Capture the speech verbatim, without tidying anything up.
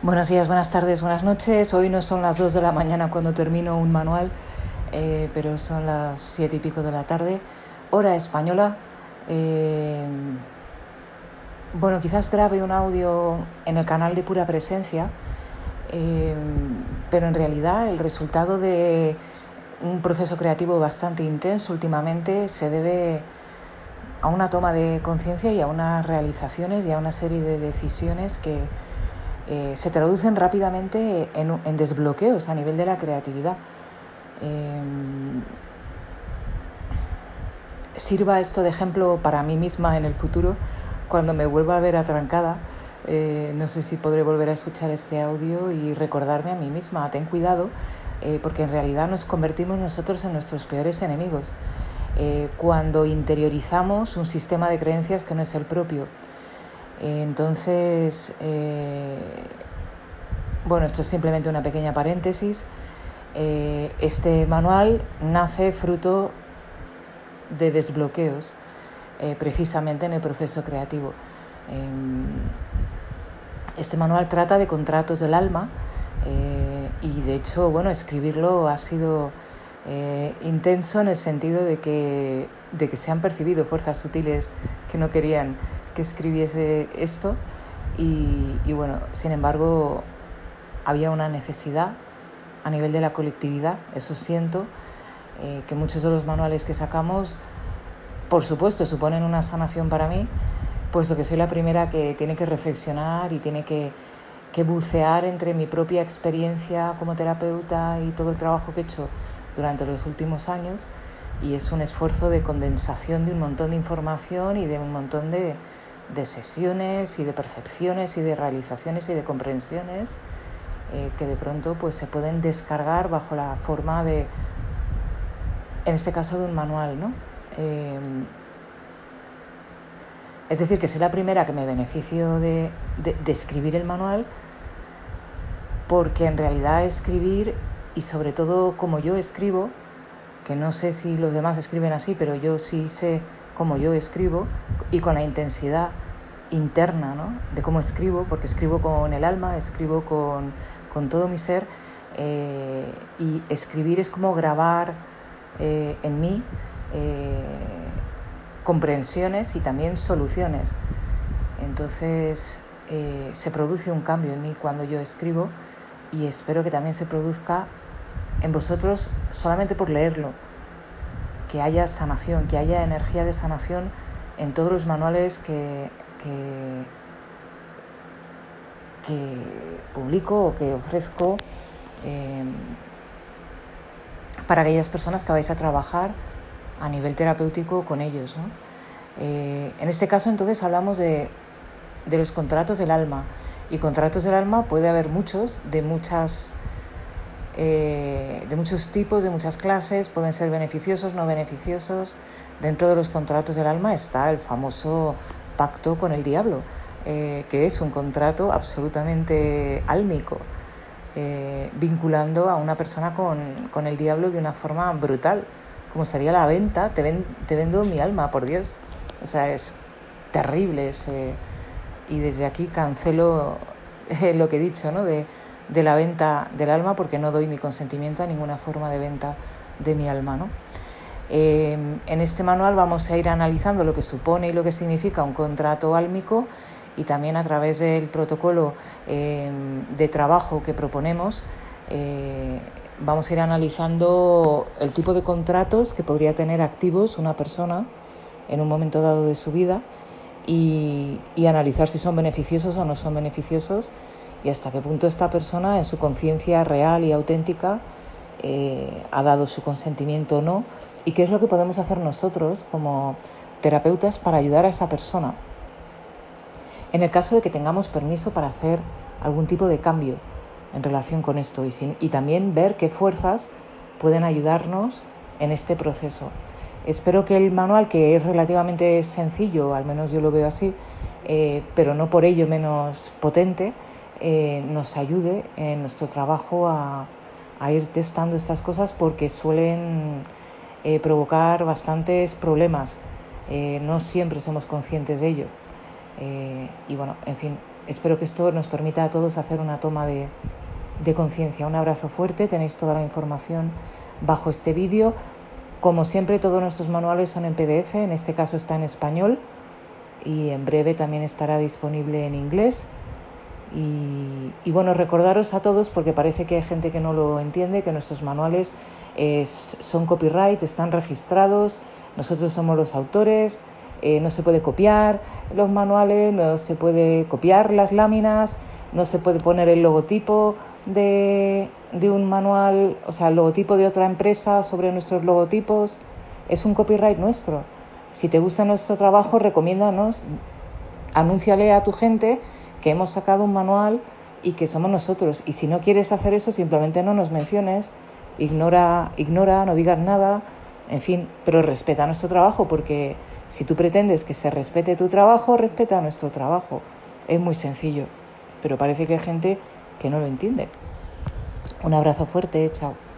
Buenos días, buenas tardes, buenas noches. Hoy no son las dos de la mañana cuando termino un manual, eh, pero son las siete y pico de la tarde, hora española. Eh, bueno, quizás grabe un audio en el canal de Pura Presencia, eh, pero en realidad el resultado de un proceso creativo bastante intenso últimamente se debe a una toma de conciencia y a unas realizaciones y a una serie de decisiones que Eh, se traducen rápidamente en, en desbloqueos a nivel de la creatividad. Eh, sirva esto de ejemplo para mí misma en el futuro, cuando me vuelva a ver atrancada. Eh, no sé si podré volver a escuchar este audio y recordarme a mí misma, ten cuidado, eh, porque en realidad nos convertimos nosotros en nuestros peores enemigos. Eh, cuando interiorizamos un sistema de creencias que no es el propio. Entonces, eh, bueno, esto es simplemente una pequeña paréntesis. Eh, este manual nace fruto de desbloqueos, eh, precisamente en el proceso creativo. Eh, este manual trata de contratos del alma eh, y, de hecho, bueno, escribirlo ha sido eh, intenso en el sentido de que, de que se han percibido fuerzas sutiles que no querían que escribiese esto y, y bueno, sin embargo había una necesidad a nivel de la colectividad, eso siento, eh, que muchos de los manuales que sacamos, por supuesto, suponen una sanación para mí, puesto que soy la primera que tiene que reflexionar y tiene que, que bucear entre mi propia experiencia como terapeuta y todo el trabajo que he hecho durante los últimos años, y es un esfuerzo de condensación de un montón de información y de un montón de de sesiones y de percepciones y de realizaciones y de comprensiones eh, que de pronto pues se pueden descargar bajo la forma de, en este caso, de un manual, ¿no? Eh, es decir, que soy la primera que me beneficio de, de, de escribir el manual, porque en realidad escribir, y sobre todo como yo escribo, que no sé si los demás escriben así, pero yo sí sé cómo yo escribo y con la intensidad interna, ¿no?, de cómo escribo, porque escribo con el alma, escribo con, con todo mi ser, eh, y escribir es como grabar eh, en mí eh, comprensiones y también soluciones. Entonces eh, se produce un cambio en mí cuando yo escribo, y espero que también se produzca en vosotros solamente por leerlo, que haya sanación, que haya energía de sanación en todos los manuales que, que, que publico o que ofrezco eh, para aquellas personas que vais a trabajar a nivel terapéutico con ellos, ¿no? Eh, en este caso, entonces, hablamos de, de los contratos del alma, y contratos del alma puede haber muchos, de muchas Eh, de muchos tipos, de muchas clases, pueden ser beneficiosos, no beneficiosos. Dentro de los contratos del alma está el famoso pacto con el diablo, eh, que es un contrato absolutamente álmico, eh, vinculando a una persona con, con el diablo de una forma brutal, como sería la venta. Te, ven, te vendo mi alma, por Dios. O sea, es terrible ese, y desde aquí cancelo eh, lo que he dicho, ¿no?, de de la venta del alma, porque no doy mi consentimiento a ninguna forma de venta de mi alma, ¿no? Eh, en este manual vamos a ir analizando lo que supone y lo que significa un contrato álmico, y también a través del protocolo eh, de trabajo que proponemos eh, vamos a ir analizando el tipo de contratos que podría tener activos una persona en un momento dado de su vida, y, y analizar si son beneficiosos o no son beneficiosos, y hasta qué punto esta persona, en su conciencia real y auténtica, eh, ha dado su consentimiento o no, y qué es lo que podemos hacer nosotros como terapeutas para ayudar a esa persona, en el caso de que tengamos permiso para hacer algún tipo de cambio en relación con esto, y, sin, y también ver qué fuerzas pueden ayudarnos en este proceso. Espero que el manual, que es relativamente sencillo, al menos yo lo veo así, eh, pero no por ello menos potente, Eh, nos ayude en nuestro trabajo a, a ir testando estas cosas, porque suelen eh, provocar bastantes problemas. Eh, no siempre somos conscientes de ello. Eh, y bueno, en fin, espero que esto nos permita a todos hacer una toma de, de conciencia. Un abrazo fuerte, tenéis toda la información bajo este vídeo. Como siempre, todos nuestros manuales son en P D F, en este caso está en español y en breve también estará disponible en inglés. Y, y bueno, recordaros a todos, porque parece que hay gente que no lo entiende, que nuestros manuales es, son copyright, están registrados, nosotros somos los autores, eh, no se puede copiar los manuales, no se puede copiar las láminas, no se puede poner el logotipo de, de un manual, o sea, el logotipo de otra empresa sobre nuestros logotipos, es un copyright nuestro. Si te gusta nuestro trabajo, recomiéndanos, anúnciale a tu gente que hemos sacado un manual y que somos nosotros. Y si no quieres hacer eso, simplemente no nos menciones, ignora, ignora, no digas nada, en fin, pero respeta nuestro trabajo, porque si tú pretendes que se respete tu trabajo, respeta nuestro trabajo. Es muy sencillo, pero parece que hay gente que no lo entiende. Un abrazo fuerte, chao.